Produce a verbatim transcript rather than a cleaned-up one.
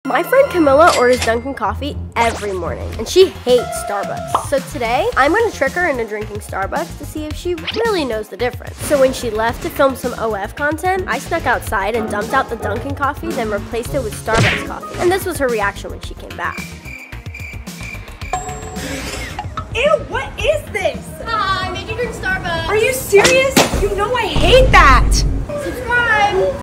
My friend Camilla orders Duncan coffee every morning, and she hates Starbucks. So today, I'm gonna trick her into drinking Starbucks to see if she really knows the difference. So when she left to film some O F content, I snuck outside and dumped out the Duncan coffee, then replaced it with Starbucks coffee. And this was her reaction when she came back. Ew, what is this? Hi, I made you drink Starbucks. Are you serious? You know I hate that. Subscribe.